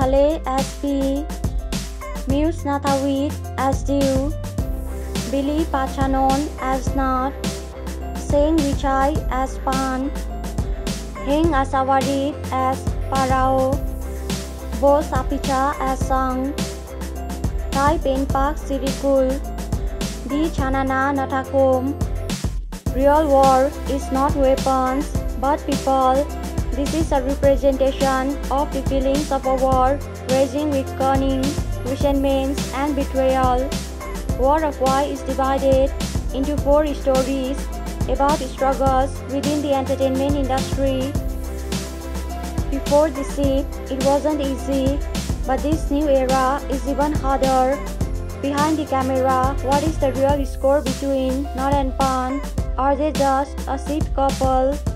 Khale as P, Muse Nathawit as Dew, Billy Pachanon as Nat, Seng Vichai as Pan, Heng Asawarit as Parao, Bo Sapicha as Sang, Tai Penpak Sirikul, Di Chanana Natakum. Real war is not weapons, but people. This is a representation of the feelings of a war raging with cunning, resentment, and betrayal. War of Why is divided into 4 stories about struggles within the entertainment industry. Before the shift, it wasn't easy, but this new era is even harder. Behind the camera, what is the real score between Nat and Pan? Are they just a sweet couple?